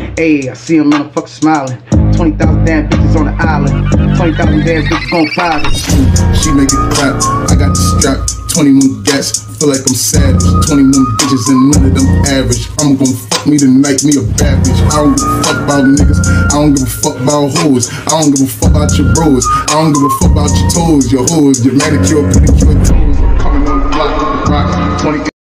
Ayy, I see them motherfuckers smiling. 20,000 damn bitches on the island. 20,000 damn bitches gon' private. She make it clap, I got the strap. 21 gats, feel like I'm savage. 21 bitches and none of them average. I'm gon' fuck me tonight, me a bad bitch. I don't give a fuck about niggas, I don't give a fuck about hoes. I don't give a fuck about your bros, I don't give a fuck about your toes, your hoes, your manicure, pedicure, toes. Coming on the block with the rocks, 20